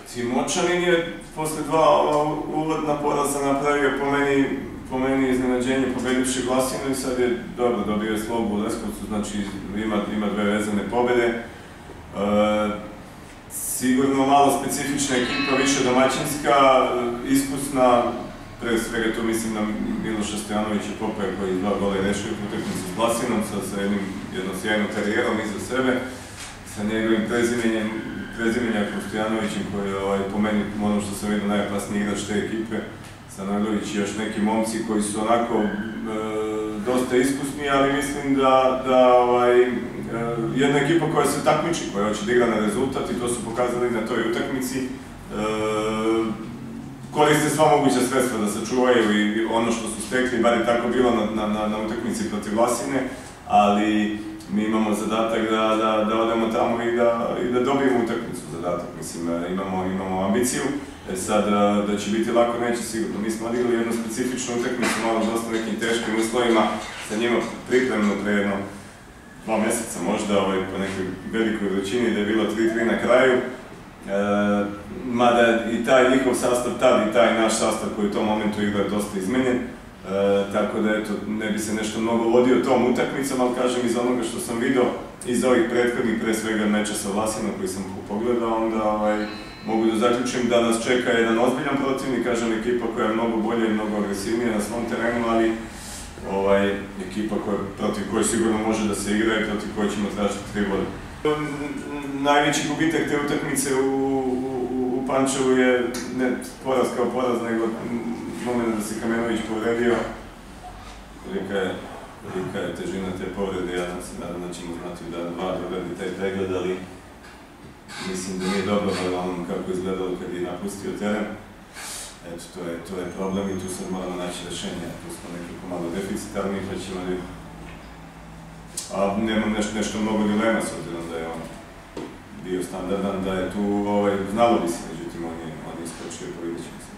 Timočanin je posle dva uvodna poraza napravio po meni iznenađenje pobedivši Glasinu i sad je dobro, dobio je Slobu u Leskovcu, znači ima dve vezane pobede. Sigurno malo specifična ekipa, više domaćinska, iskusna, pre svega tu mislim na Miloša Stojanovića Popaja koji je 2 gola i rešio utakmicu s Glasinom sa jednom sjajnom karijerom iza sebe, sa njegovim prezimenjakom Stojanovićem koji je po meni, ono što sam vidio, najopasniji igrač te ekipe, Sanojlović i još neki momci koji su onako dosta iskusni, ali mislim da jedna ekipa koja se takmiči, koja hoće da igra na rezultat i to su pokazali na toj utakmici, koriste sva moguća sredstva da sačuvaju i ono što su stekli, bar je tako bilo na utakmici protiv Vlasine, ali mi imamo zadatak da odemo tamo i da dobijemo utakmicu zadatak, mislim, imamo ambiciju. Sad, da će biti lako, neće sigurno. Mi smo odigrali jednu specifičnu utakmicu, malo dosta nekim teškim uslovima, sa njima pripremno pre jedno 2 meseca možda, po nekoj velikoj vrućini, da je bilo 3-3 na kraju. Mada i taj njihov sastav tad i taj naš sastav koji u tom momentu igra je dosta izmenjen. Tako da, eto, ne bi se nešto mnogo vodio tom utakmicom, ali kažem, iz onoga što sam vidio, iz ovih prethodnih, pre svega meča sa Vlasinom koji sam pogledao, onda mogu da zaključim da nas čeka jedan ozbiljan protivnik, kažem, ekipa koja je mnogo bolja i mnogo agresivnija na svom terenu, ali ekipa protiv koje sigurno može da se igra i protiv koje ćemo tražiti 3 bode. Najveći gubitak te utakmice u Pančevu je ne poraz kao poraz, nego moment da se Kamenović povredio. Kolika je težina te povrede, ja se nadam da ćemo znati da odradi taj pregled, ali mislim da nije dobro onom kako je izgledalo kad je napustio teren. Eto, to je problem i tu sad moramo naći rešenje. Tu smo nekako malo deficitarni, pa ćemo da... A nemam nešto mnogo dilema, s obzirom da je on bio standardan, da je tu znalo bi se, međutim on je iskočio, pa vidjet ćemo se.